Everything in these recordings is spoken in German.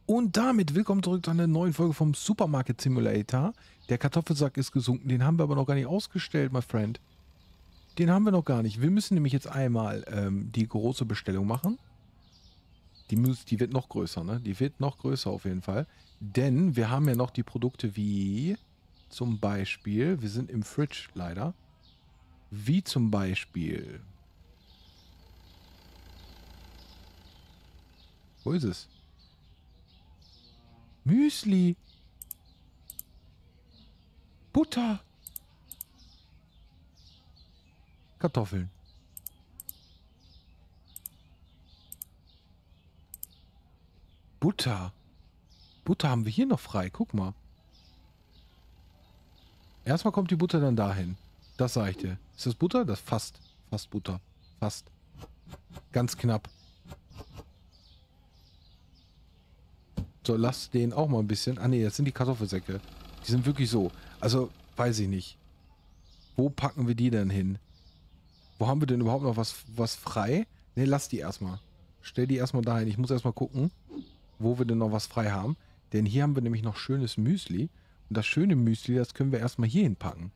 Und damit willkommen zurück zu einer neuen Folge vom Supermarket Simulator. Der Kartoffelsack ist gesunken, den haben wir aber noch gar nicht ausgestellt, my friend. Den haben wir noch gar nicht. Wir müssen nämlich jetzt einmal die große Bestellung machen. Die wird noch größer, ne? Die wird noch größer auf jeden Fall. Denn wir haben ja noch die Produkte wie zum Beispiel, wir sind im Fridge leider, wie zum Beispiel, wo ist es? Müsli, Butter, Kartoffeln. Butter. Butter haben wir hier noch frei. Guck mal. Erstmal kommt die Butter dann dahin. Das sag ich dir. Ist das Butter? Das ist fast. Fast Butter. Fast. Ganz knapp. So, lass den auch mal ein bisschen. Ah ne, das sind die Kartoffelsäcke. Die sind wirklich so. Also, weiß ich nicht. Wo packen wir die denn hin? Wo haben wir denn überhaupt noch was frei? Ne, lass die erstmal. Stell die erstmal dahin. Ich muss erstmal gucken, wo wir denn noch was frei haben. Denn hier haben wir nämlich noch schönes Müsli. Und das schöne Müsli, das können wir erstmal hier hinpacken.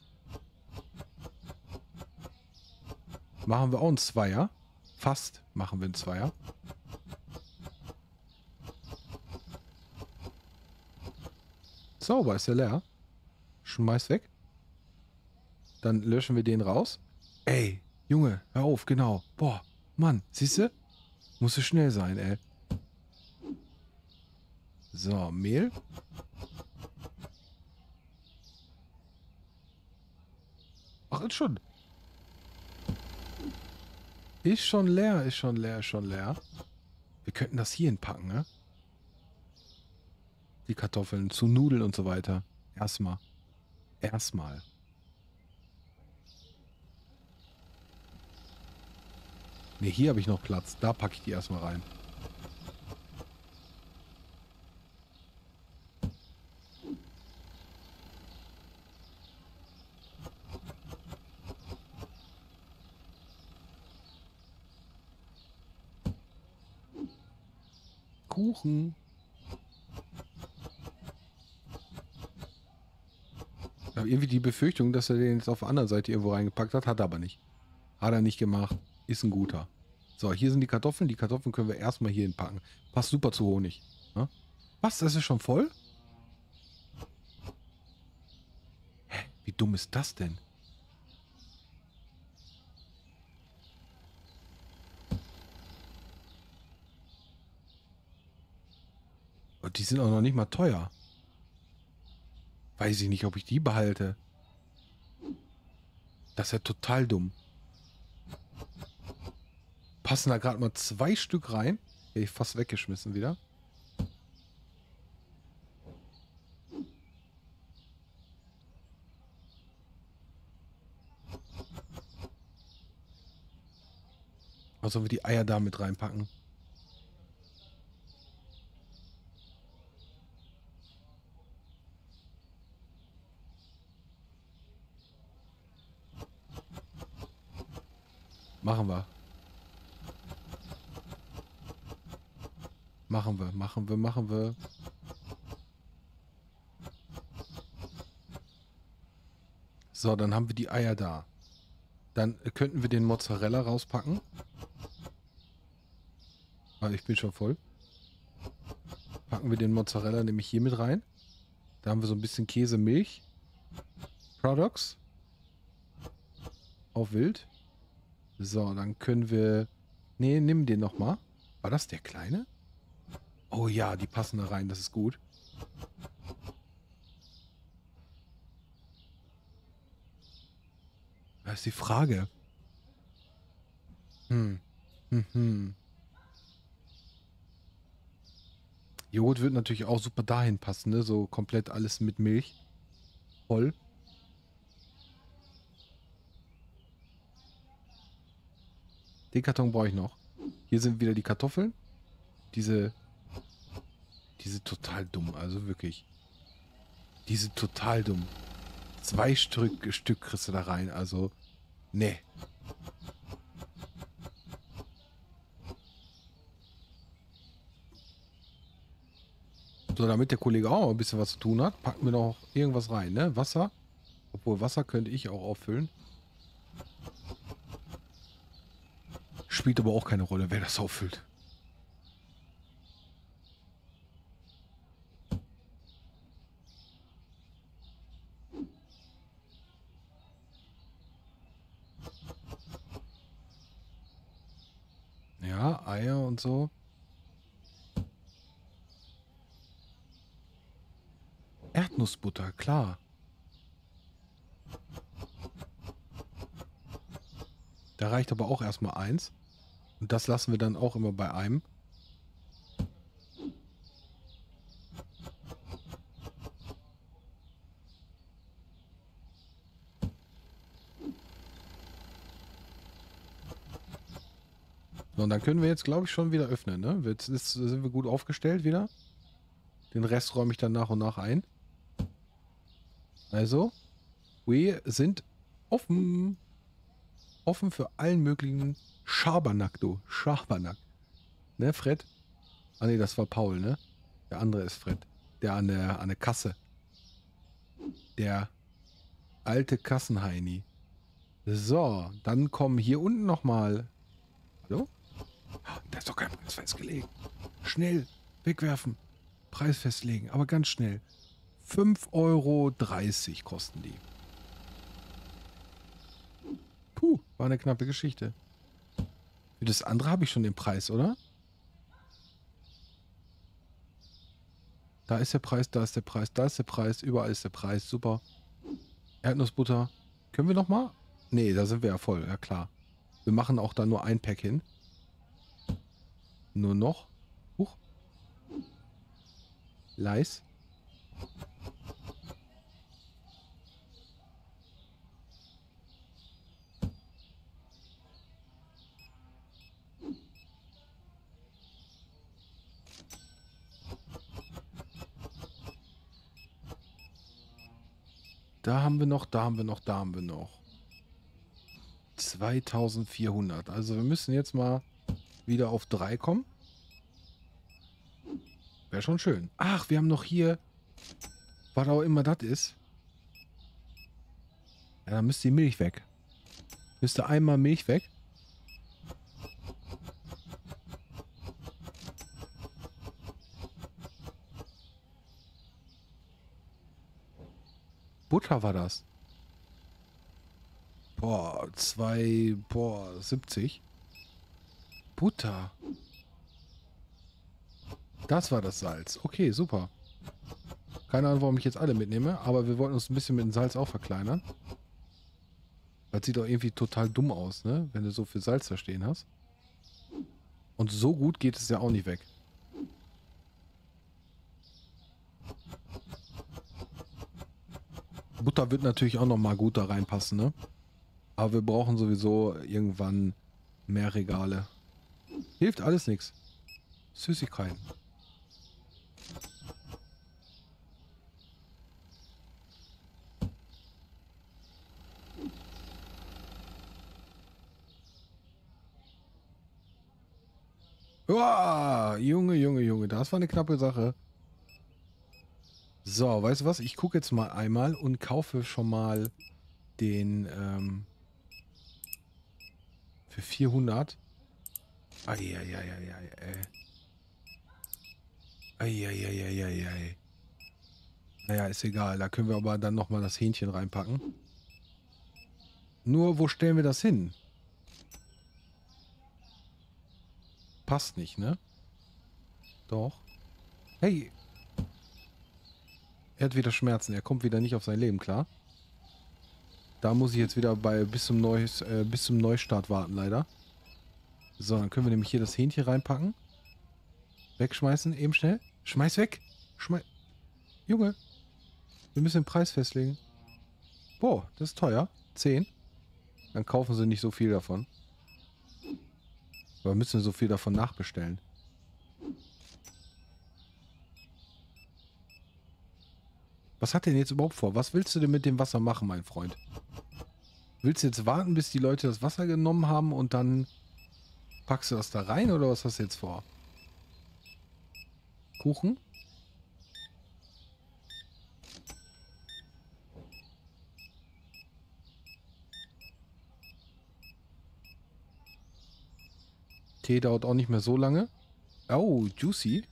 Machen wir auch einen Zweier. Fast machen wir einen Zweier. Sauber, ist der leer. Schmeiß weg. Dann löschen wir den raus. Ey, Junge, hör auf, genau. Boah, Mann, siehst du? Musst du schnell sein, ey. So, Mehl. Ach, ist schon. Ist schon leer, ist schon leer, ist schon leer. Wir könnten das hier hinpacken, ne? Die Kartoffeln zu Nudeln und so weiter. Erstmal. Erstmal. Ne, hier habe ich noch Platz. Da packe ich die erstmal rein. Kuchen. Ich habe irgendwie die Befürchtung, dass er den jetzt auf der anderen Seite irgendwo reingepackt hat. Hat er aber nicht. Hat er nicht gemacht. Ist ein guter. So, hier sind die Kartoffeln. Die Kartoffeln können wir erstmal hier hinpacken. Passt super zu Honig. Ne? Was? Das ist schon voll? Hä? Wie dumm ist das denn? Und die sind auch noch nicht mal teuer. Weiß ich nicht, ob ich die behalte. Das ist ja total dumm. Passen da gerade mal 2 Stück rein. Hätte ich fast weggeschmissen wieder. Was sollen wir die Eier da mit reinpacken? Machen wir. Machen wir, machen wir, machen wir. So, dann haben wir die Eier da. Dann könnten wir den Mozzarella rauspacken. Ah, ich bin schon voll. Packen wir den Mozzarella nämlich hier mit rein. Da haben wir so ein bisschen Käse, Milch. Products. Auf wild. So, dann können wir... Nee, nimm den nochmal. War das der kleine? Oh ja, die passen da rein. Das ist gut. Das ist die Frage. Joghurt wird natürlich auch super dahin passen, ne? So komplett alles mit Milch. Voll. Den Karton brauche ich noch. Hier sind wieder die Kartoffeln. Diese total dumm, also wirklich. Diese total dumm. 2 Stück kriegst du da rein, also. Nee. So, damit der Kollege auch ein bisschen was zu tun hat, packen wir noch irgendwas rein, ne? Wasser. Obwohl, Wasser könnte ich auch auffüllen. Spielt aber auch keine Rolle, wer das auffüllt. Ja, Eier und so. Erdnussbutter, klar. Da reicht aber auch erstmal eins. Und das lassen wir dann auch immer bei einem. So, und dann können wir jetzt, glaube ich, schon wieder öffnen, ne? Sind wir gut aufgestellt wieder. Den Rest räume ich dann nach und nach ein. Also, wir sind offen. Offen für allen möglichen Schabernack, du. Schabernack. Ne, Fred? Ah, ne, das war Paul, ne? Der andere ist Fred. Der an der Kasse. Der alte Kassenheini. So, dann kommen hier unten nochmal. Hallo? Da ist doch kein Preis festgelegt. Schnell, wegwerfen. Preis festlegen, aber ganz schnell. 5,30 € kosten die. Puh, war eine knappe Geschichte. Für das andere habe ich schon den Preis, oder? Da ist der Preis, da ist der Preis, da ist der Preis, überall ist der Preis. Super. Erdnussbutter. Können wir nochmal? Nee, da sind wir ja voll, ja klar. Wir machen auch da nur ein Pack hin. Nur noch. Huch. Leis. Da haben wir noch, da haben wir noch, da haben wir noch. 2400. Also wir müssen jetzt mal wieder auf 3 kommen. Wäre schon schön. Ach, wir haben noch hier, was auch immer das ist. Ja, dann müsste die Milch weg. Müsste einmal Milch weg. Butter war das. Boah, 70. Butter. Das war das Salz. Okay, super. Keine Ahnung, warum ich jetzt alle mitnehme, aber wir wollten uns ein bisschen mit dem Salz auch verkleinern. Das sieht doch irgendwie total dumm aus, ne? Wenn du so viel Salz da stehen hast. Und so gut geht es ja auch nicht weg. Butter wird natürlich auch nochmal gut da reinpassen, ne? Aber wir brauchen sowieso irgendwann mehr Regale. Hilft alles nichts. Süßigkeiten. Uah, Junge, Junge, Junge, das war eine knappe Sache. So, weißt du was? Ich gucke jetzt mal einmal und kaufe schon mal den für 400. Eieieiei. Eieieiei. Naja, ist egal. Da können wir aber dann nochmal das Hähnchen reinpacken. Nur, wo stellen wir das hin? Passt nicht, ne? Doch. Hey. Er hat wieder Schmerzen. Er kommt wieder nicht auf sein Leben klar. Da muss ich jetzt wieder bis zum Neustart warten, leider. So, dann können wir nämlich hier das Hähnchen reinpacken. Wegschmeißen, eben schnell. Schmeiß weg. Junge. Wir müssen den Preis festlegen. Boah, das ist teuer. 10. Dann kaufen sie nicht so viel davon. Aber müssen wir so viel davon nachbestellen. Was hat denn jetzt überhaupt vor? Was willst du denn mit dem Wasser machen, mein Freund? Willst du jetzt warten, bis die Leute das Wasser genommen haben und dann packst du das da rein oder was hast du jetzt vor? Kuchen? Okay, dauert auch nicht mehr so lange. Oh, juicy.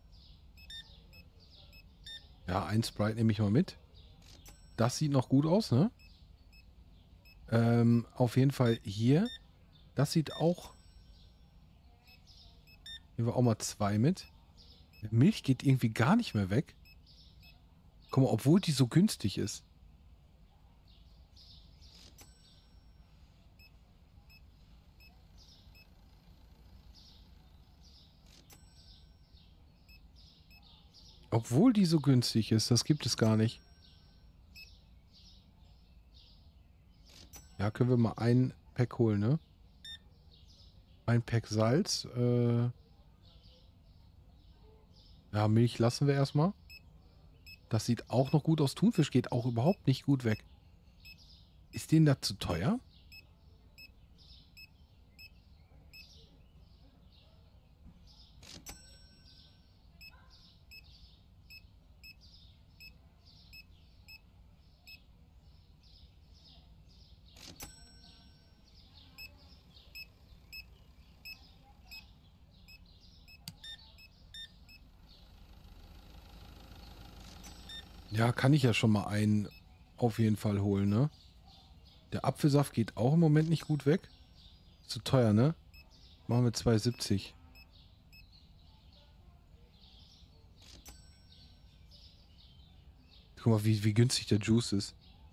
Ja, ein Sprite nehme ich mal mit. Das sieht noch gut aus, ne? Auf jeden Fall hier. Das sieht auch... Nehmen wir auch mal 2 mit. Milch geht irgendwie gar nicht mehr weg. Guck mal, obwohl die so günstig ist. Obwohl die so günstig ist, das gibt es gar nicht. Ja, können wir mal ein Pack holen, ne? Ein Pack Salz. Ja, Milch lassen wir erstmal. Das sieht auch noch gut aus. Thunfisch geht auch überhaupt nicht gut weg. Ist denen das zu teuer? Ja, kann ich ja schon mal einen auf jeden Fall holen, ne? Der Apfelsaft geht auch im Moment nicht gut weg. Zu teuer, ne? Machen wir 2,70. Guck mal, wie günstig der Juice ist.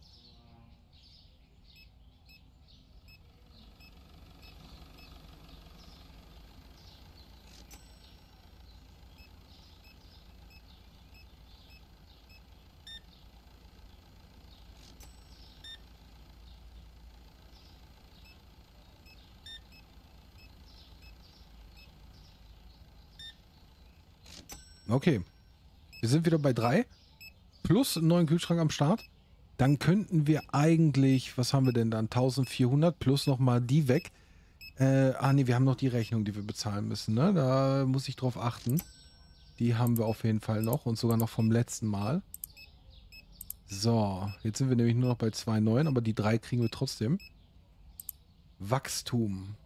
Okay. Wir sind wieder bei 3. Plus einen neuen Kühlschrank am Start. Dann könnten wir eigentlich, was haben wir denn dann? 1400 plus nochmal die weg. Nee, wir haben noch die Rechnung, die wir bezahlen müssen, ne? Da muss ich drauf achten. Die haben wir auf jeden Fall noch und sogar noch vom letzten Mal. So, jetzt sind wir nämlich nur noch bei 2,9, aber die 3 kriegen wir trotzdem. Wachstum.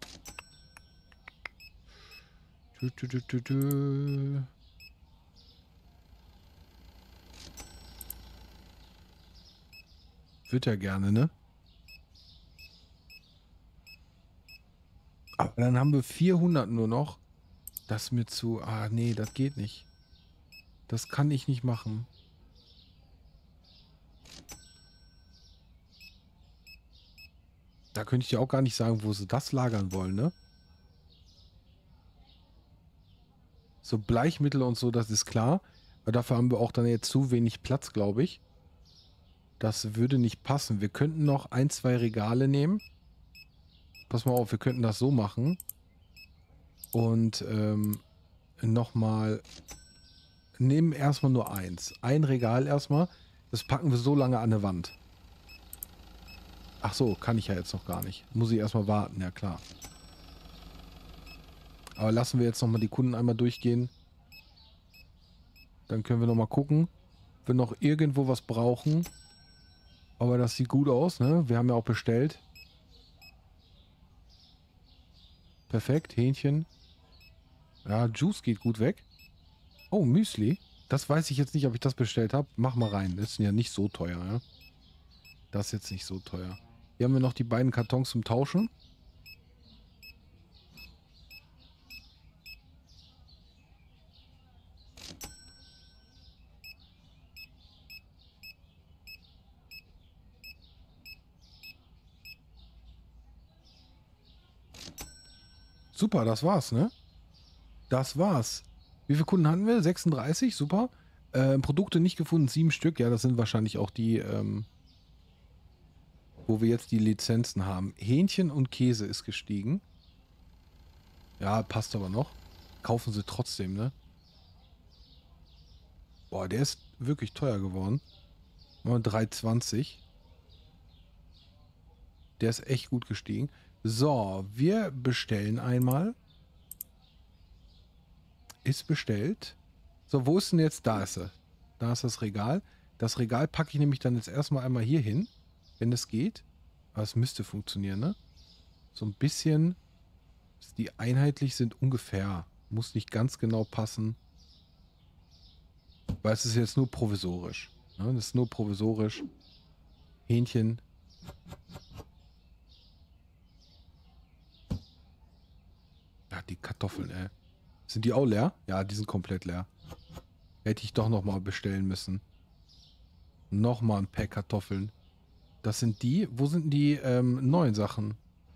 Tü, tü, tü, tü, tü. Wird ja gerne, ne? Aber dann haben wir 400 nur noch. Das ist mir zu... Ah, nee, das geht nicht. Das kann ich nicht machen. Da könnte ich dir auch gar nicht sagen, wo sie das lagern wollen, ne? So Bleichmittel und so, das ist klar. Aber dafür haben wir auch dann jetzt zu wenig Platz, glaube ich. Das würde nicht passen. Wir könnten noch 1, 2 Regale nehmen. Pass mal auf, wir könnten das so machen. Und nochmal... Nehmen erstmal nur 1. Ein Regal erstmal. Das packen wir so lange an der Wand. Ach so, kann ich ja jetzt noch gar nicht. Muss ich erstmal warten, ja klar. Aber lassen wir jetzt nochmal die Kunden einmal durchgehen. Dann können wir nochmal gucken, ob wir noch irgendwo was brauchen. Aber das sieht gut aus, ne? Wir haben ja auch bestellt. Perfekt, Hähnchen. Ja, Juice geht gut weg. Oh, Müsli. Das weiß ich jetzt nicht, ob ich das bestellt habe. Mach mal rein. Das ist ja nicht so teuer, ja? Das ist jetzt nicht so teuer. Hier haben wir noch die beiden Kartons zum Tauschen. Super, das war's, ne? Das war's. Wie viele Kunden hatten wir? 36, super. Produkte nicht gefunden, 7 Stück. Ja, das sind wahrscheinlich auch die, wo wir jetzt die Lizenzen haben. Hähnchen und Käse ist gestiegen. Ja, passt aber noch. Kaufen sie trotzdem, ne? Boah, der ist wirklich teuer geworden. Mal 3,20. Der ist echt gut gestiegen. So, wir bestellen einmal. Ist bestellt. So, wo ist denn jetzt? Da ist er. Da ist das Regal. Das Regal packe ich nämlich dann jetzt erstmal einmal hier hin, wenn es geht. Aber es müsste funktionieren, ne? So ein bisschen Die einheitlich sind ungefähr. Muss nicht ganz genau passen. Weil es ist jetzt nur provisorisch. Ne? Das ist nur provisorisch. Hähnchen. Ja, die Kartoffeln, ey. Sind die auch leer? Ja, die sind komplett leer. Hätte ich doch nochmal bestellen müssen. Nochmal ein Pack Kartoffeln. Das sind die. Wo sind die neuen Sachen?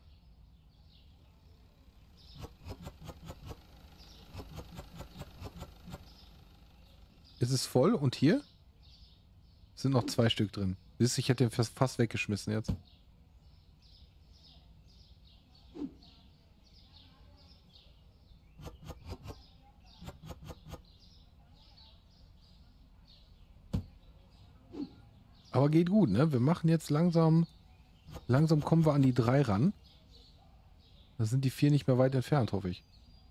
Ist es voll? Und hier? Sind noch 2 Stück drin. Siehst du, ich hätte den fast weggeschmissen jetzt. Aber geht gut, ne? Wir machen jetzt langsam kommen wir an die 3 ran. Da sind die 4 nicht mehr weit entfernt, hoffe ich.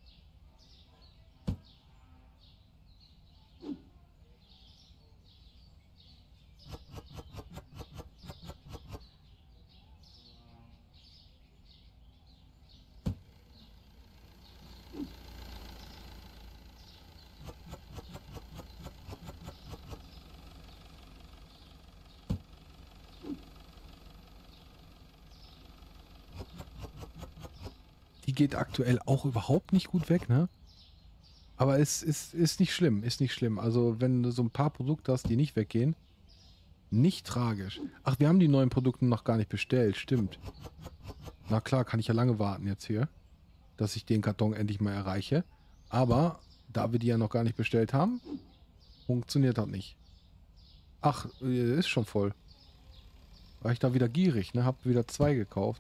Die geht aktuell auch überhaupt nicht gut weg, ne? Aber es ist nicht schlimm, ist nicht schlimm. Also wenn du so ein paar Produkte hast, die nicht weggehen, nicht tragisch. Ach, wir haben die neuen Produkte noch gar nicht bestellt, stimmt. Na klar, kann ich ja lange warten jetzt hier, dass ich den Karton endlich mal erreiche. Aber da wir die ja noch gar nicht bestellt haben, funktioniert das nicht. Ach, ist schon voll. War ich da wieder gierig, ne? Hab wieder 2 gekauft.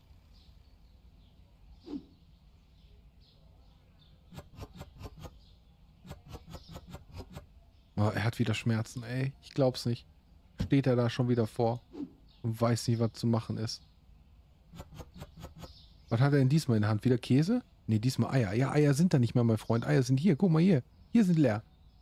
Oh, er hat wieder Schmerzen, ey. Ich glaub's nicht. Steht er da schon wieder vor und weiß nicht, was zu machen ist. Was hat er denn diesmal in der Hand? Wieder Käse? Ne, diesmal Eier. Ja, Eier sind da nicht mehr, mein Freund. Eier sind hier. Guck mal hier. Hier sind leer.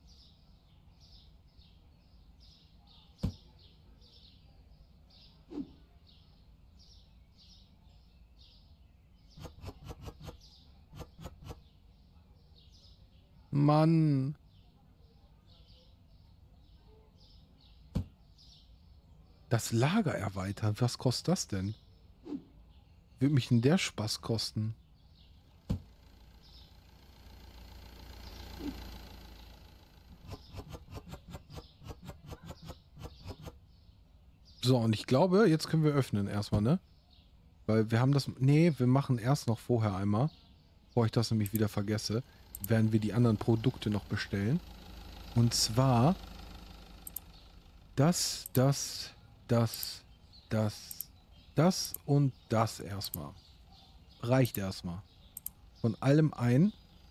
Mann. Das Lager erweitern. Was kostet das denn? Würde mich denn der Spaß kosten? So, und ich glaube, jetzt können wir öffnen erstmal, ne? Weil wir haben das... Nee, wir machen erst noch vorher einmal. Bevor ich das nämlich wieder vergesse, werden wir die anderen Produkte noch bestellen. Und zwar... Das und das erstmal. Reicht erstmal. Von allem ein.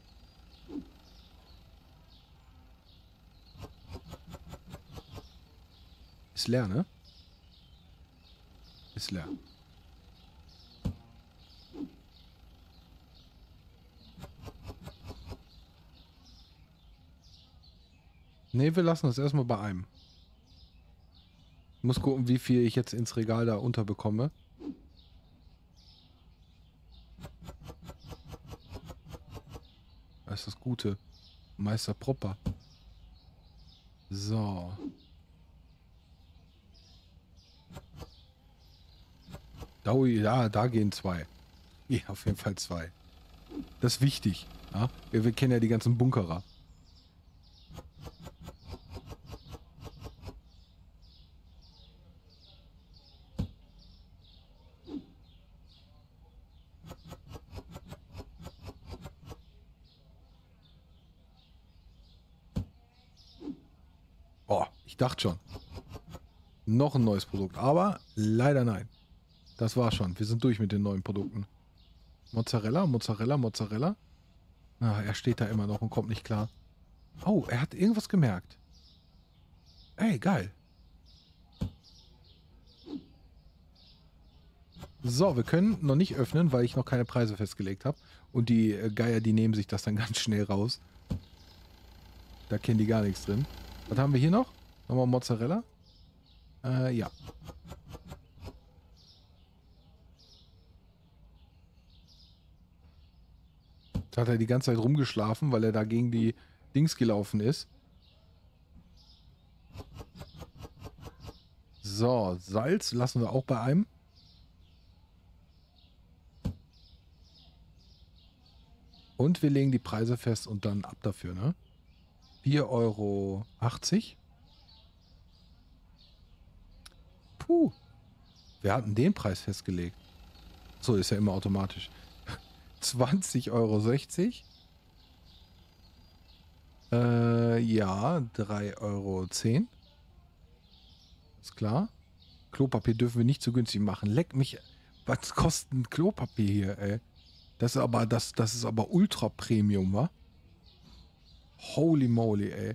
Ist leer, ne? Ist leer. Ne, wir lassen das erstmal bei einem. Ich muss gucken, wie viel ich jetzt ins Regal da unterbekomme. Das ist das Gute. Meister Propper. So. Ja, da gehen 2. Ja, auf jeden Fall 2. Das ist wichtig. Ja? Wir kennen ja die ganzen Bunkerer. Oh, ich dachte schon. Noch ein neues Produkt. Aber leider nein. Das war schon. Wir sind durch mit den neuen Produkten. Mozzarella, Mozzarella, Mozzarella. Ah, er steht da immer noch und kommt nicht klar. Oh, er hat irgendwas gemerkt. Ey, geil. So, wir können noch nicht öffnen, weil ich noch keine Preise festgelegt habe. Und die Geier, die nehmen sich das dann ganz schnell raus. Da kennen die gar nichts drin. Was haben wir hier noch? Nochmal Mozzarella? Ja. Da hat er die ganze Zeit rumgeschlafen, weil er da gegen die Dings gelaufen ist. So, Salz lassen wir auch bei einem. Und wir legen die Preise fest und dann ab dafür, ne? 4,80 €. Puh. Wir hatten den Preis festgelegt. So, ist ja immer automatisch. 20,60 €. Ja, 3,10 €. Ist klar. Klopapier dürfen wir nicht zu günstig machen. Leck mich. Was kostet ein Klopapier hier, ey? Das ist aber Ultra Premium, wa? Holy moly, ey.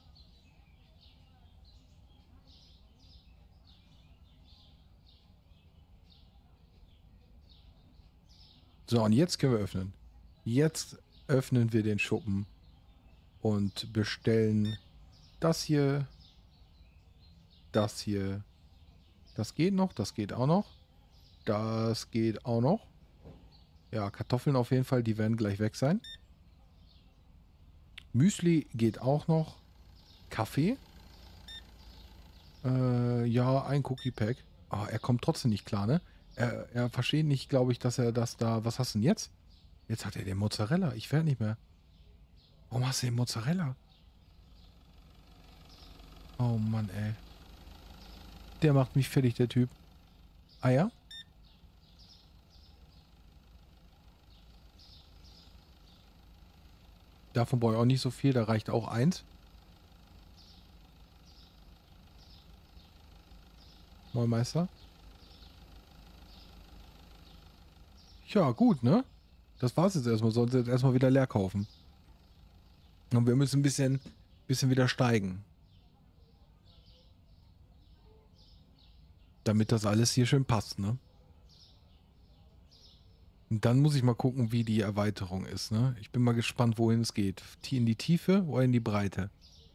So, und jetzt können wir öffnen. Jetzt öffnen wir den Schuppen und bestellen das hier, das hier. Das geht noch, das geht auch noch. Das geht auch noch. Ja, Kartoffeln auf jeden Fall, die werden gleich weg sein. Müsli geht auch noch. Kaffee. Ja, ein Cookie Pack. Ah, er kommt trotzdem nicht klar, ne? Er versteht nicht, glaube ich, dass er das da... Was hast du denn jetzt? Jetzt hat er den Mozzarella. Ich werde nicht mehr. Warum hast du den Mozzarella? Oh Mann, ey. Der macht mich fertig, der Typ. Eier? Davon brauche ich auch nicht so viel. Da reicht auch eins. Moin Meister. Ja, gut, ne? Das war's jetzt erstmal. Sollen sie jetzt erstmal wieder leer kaufen. Und wir müssen ein bisschen wieder steigen. Damit das alles hier schön passt, ne? Und dann muss ich mal gucken, wie die Erweiterung ist, ne? Ich bin mal gespannt, wohin es geht. In die Tiefe oder in die Breite?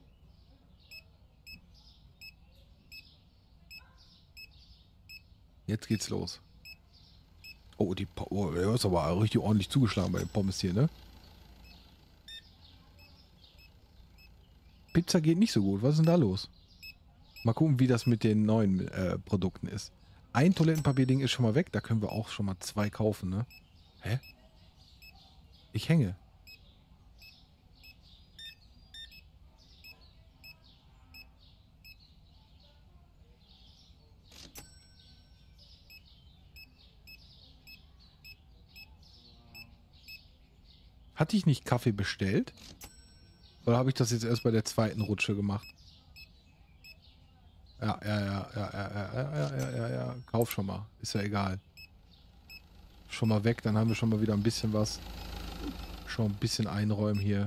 Jetzt geht's los. Oh, der ist aber richtig ordentlich zugeschlagen bei den Pommes hier, ne? Pizza geht nicht so gut. Was ist denn da los? Mal gucken, wie das mit den neuen Produkten ist. Ein Toilettenpapierding ist schon mal weg. Da können wir auch schon mal 2 kaufen, ne? Hä? Ich hänge. Hatte ich nicht Kaffee bestellt? Oder habe ich das jetzt erst bei der zweiten Rutsche gemacht? Ja. Kauf schon mal. Ist ja egal. Schon mal weg, dann haben wir schon mal wieder ein bisschen was. Schon ein bisschen einräumen hier.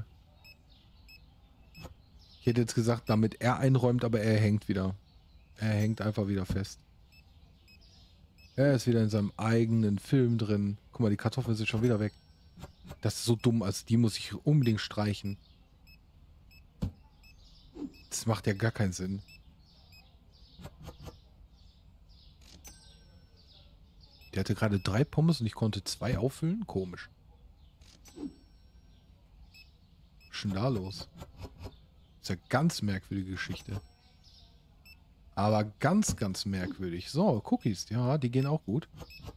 Ich hätte jetzt gesagt, damit er einräumt, aber er hängt wieder. Er hängt einfach wieder fest. Er ist wieder in seinem eigenen Film drin. Guck mal, die Kartoffeln sind schon wieder weg. Das ist so dumm, also die muss ich unbedingt streichen. Das macht ja gar keinen Sinn. Der hatte gerade 3 Pommes und ich konnte 2 auffüllen? Komisch. Was ist denn da los? Ist ja ganz merkwürdige Geschichte. Aber ganz, ganz merkwürdig. So, Cookies, ja, die gehen auch gut.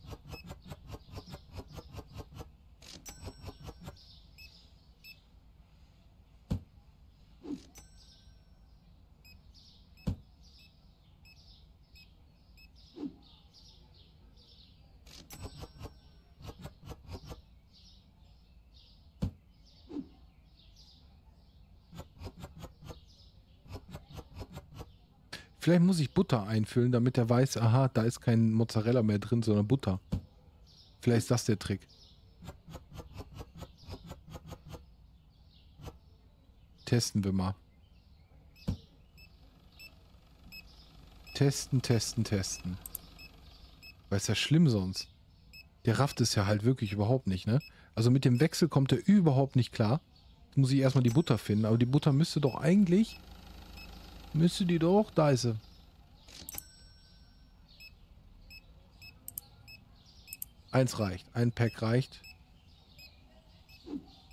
Vielleicht muss ich Butter einfüllen, damit er weiß, aha, da ist kein Mozzarella mehr drin, sondern Butter. Vielleicht ist das der Trick. Testen wir mal. Testen. Weil es ja schlimm sonst. Der rafft es ja halt wirklich überhaupt nicht, ne? Also mit dem Wechsel kommt er überhaupt nicht klar. Jetzt muss ich erstmal die Butter finden. Aber die Butter müsste doch eigentlich... Müsste die doch... Da ist sie. Eins reicht. Ein Pack reicht.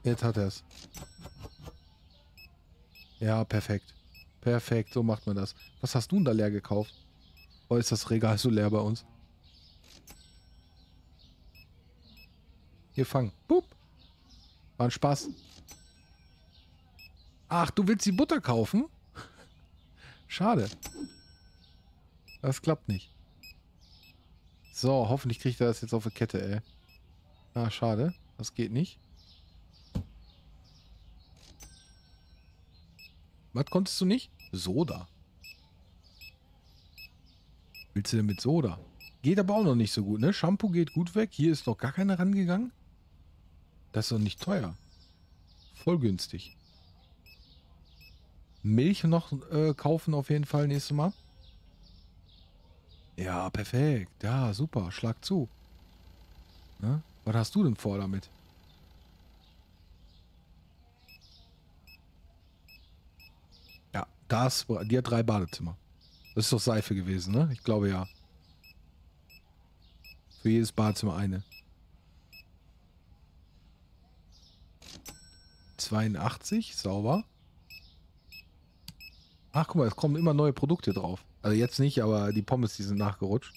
Jetzt hat er es. Ja, perfekt. Perfekt, so macht man das. Was hast du denn da leer gekauft? Oder ist das Regal so leer bei uns? Hier, fang. Boop. War ein Spaß. Ach, du willst die Butter kaufen? Schade. Das klappt nicht. So, hoffentlich kriegt er das jetzt auf die Kette, ey. Ah, schade. Das geht nicht. Was konntest du nicht? Soda. Willst du denn mit Soda? Geht aber auch noch nicht so gut, ne? Shampoo geht gut weg. Hier ist noch gar keiner rangegangen. Das ist doch nicht teuer. Voll günstig. Milch noch kaufen auf jeden Fall nächstes Mal. Ja, perfekt. Ja, super. Schlag zu. Ne? Was hast du denn vor damit? Ja, die hat 3 Badezimmer. Das ist doch Seife gewesen, ne? Ich glaube ja. Für jedes Badezimmer eine. 82, sauber. Ach, guck mal, es kommen immer neue Produkte drauf. Also jetzt nicht, aber die Pommes, die sind nachgerutscht.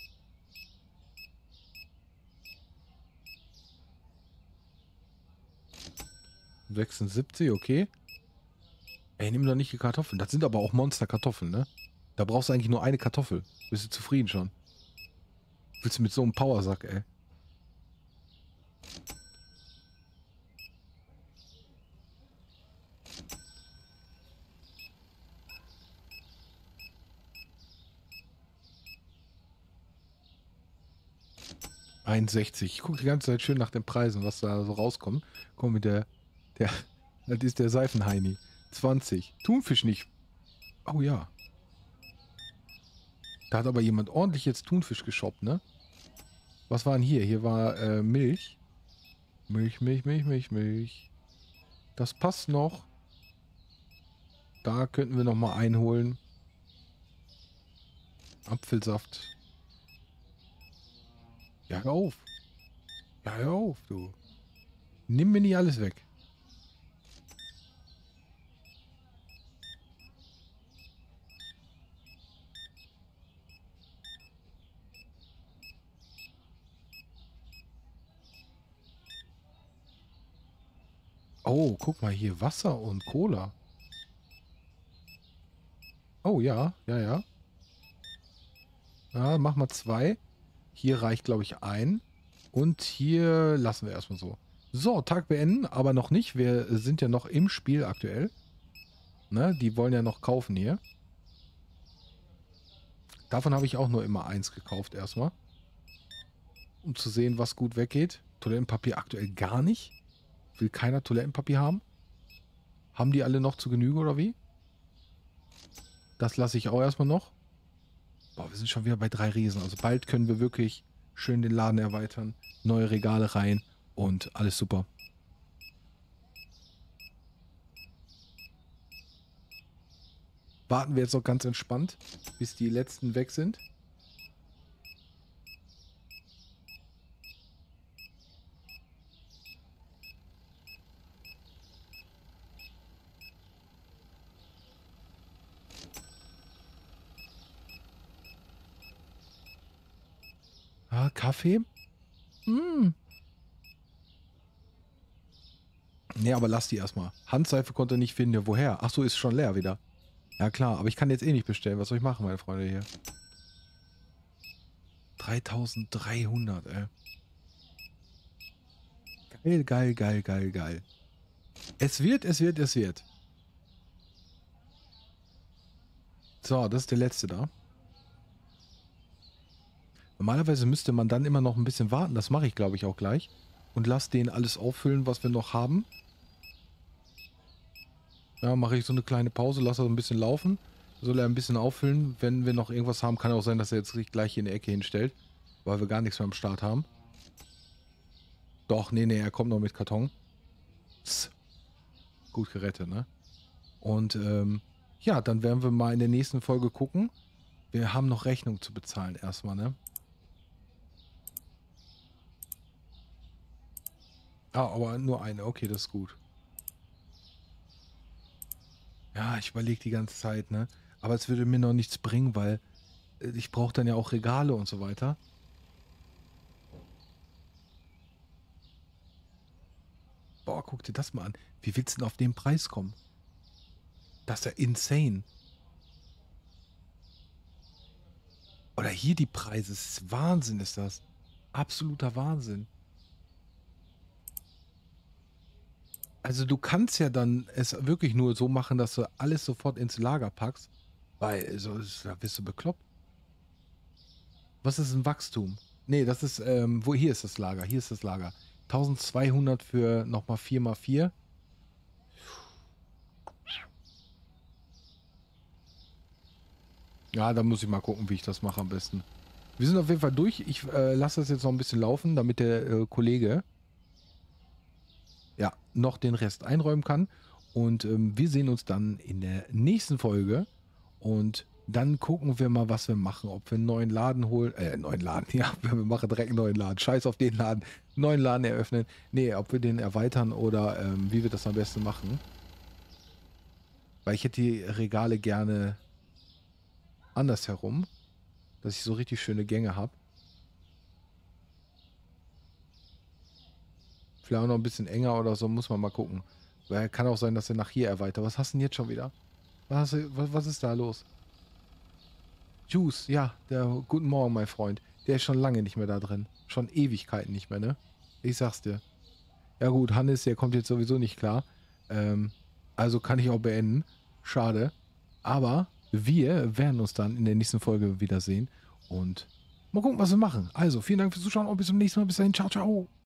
...76, okay. Ey, nimm doch nicht die Kartoffeln. Das sind aber auch Monster-Kartoffeln, ne? Da brauchst du eigentlich nur eine Kartoffel. Bist du zufrieden schon? Willst du mit so einem Powersack, ey? ...61. Ich gucke die ganze Zeit schön nach den Preisen, was da so rauskommt. Komm mit der... Das ist der Seifenheini. 20. Thunfisch nicht. Oh ja. Da hat aber jemand ordentlich jetzt Thunfisch geshoppt, ne? Was war denn hier? Hier war Milch. Milch, Milch, Milch, Milch, Milch. Das passt noch. Da könnten wir noch mal einholen. Apfelsaft. Ja, hör auf. Ja, hör auf, du. Nimm mir nicht alles weg. Oh, guck mal hier. Wasser und Cola. Oh, ja. Ja, ja. Ja, mach mal 2. Hier reicht, glaube ich, ein. Und hier lassen wir erstmal so. So, Tag beenden, aber noch nicht. Wir sind ja noch im Spiel aktuell. Ne, die wollen ja noch kaufen hier. Davon habe ich auch nur immer 1 gekauft erstmal. Um zu sehen, was gut weggeht. Toilettenpapier aktuell gar nicht. Will keiner Toilettenpapier haben. Haben die alle noch zu Genüge oder wie? Das lasse ich auch erstmal noch. Boah, wir sind schon wieder bei 3 Riesen. Also bald können wir wirklich schön den Laden erweitern. Neue Regale rein und alles super. Warten wir jetzt noch ganz entspannt, bis die letzten weg sind. Ah, Kaffee? Hm. Nee, aber lass die erstmal. Handseife konnte nicht finden. Ja, woher? Ach so, ist schon leer wieder. Ja klar, aber ich kann jetzt eh nicht bestellen. Was soll ich machen, meine Freunde hier? 3300, ey. Geil, geil, geil, geil, geil. Es wird, es wird, es wird. So, das ist der letzte da. Normalerweise müsste man dann immer noch ein bisschen warten. Das mache ich, glaube ich, auch gleich. Und lass den alles auffüllen, was wir noch haben. Ja, mache ich so eine kleine Pause, lasse er ein bisschen laufen. Soll er ein bisschen auffüllen. Wenn wir noch irgendwas haben, kann auch sein, dass er jetzt gleich hier in die Ecke hinstellt. Weil wir gar nichts mehr am Start haben. Doch, nee, nee, er kommt noch mit Karton. Psst. Gut gerettet, ne? Und, ja, dann werden wir mal in der nächsten Folge gucken. Wir haben noch Rechnung zu bezahlen erstmal, ne? Ah, aber nur eine. Okay, das ist gut. Ja, ich überlege die ganze Zeit, ne? Aber es würde mir noch nichts bringen, weil ich brauche dann ja auch Regale und so weiter. Boah, guck dir das mal an. Wie willst du denn auf den Preis kommen? Das ist ja insane. Oder hier die Preise. Das ist Wahnsinn, ist das. Absoluter Wahnsinn. Also du kannst ja dann es wirklich nur so machen, dass du alles sofort ins Lager packst. Weil, da bist du bekloppt. Was ist ein Wachstum? Nee, das ist, hier ist das Lager? Hier ist das Lager. 1200 für nochmal 4 mal 4. Ja, da muss ich mal gucken, wie ich das mache am besten. Wir sind auf jeden Fall durch. Ich lasse das jetzt noch ein bisschen laufen, damit der Kollege ja noch den Rest einräumen kann. Und wir sehen uns dann in der nächsten Folge. Und dann gucken wir mal, was wir machen. Ob wir einen neuen Laden holen. Neuen Laden. Ja, wir machen direkt einen neuen Laden. Scheiß auf den Laden. Neuen Laden eröffnen. Nee, ob wir den erweitern oder wie wir das am besten machen. Weil ich hätte die Regale gerne andersherum. Dass ich so richtig schöne Gänge habe. Vielleicht auch noch ein bisschen enger oder so, muss man mal gucken. Weil kann auch sein, dass er nach hier erweitert. Was hast du denn jetzt schon wieder? Was ist da los? Juice, ja, guten Morgen, mein Freund. Der ist schon lange nicht mehr da drin. Schon Ewigkeiten nicht mehr, ne? Ich sag's dir. Ja gut, Hannes, der kommt jetzt sowieso nicht klar. Also kann ich auch beenden. Schade. Aber wir werden uns dann in der nächsten Folge wiedersehen. Und mal gucken, was wir machen. Also, vielen Dank fürs Zuschauen und bis zum nächsten Mal. Bis dahin. Ciao, ciao.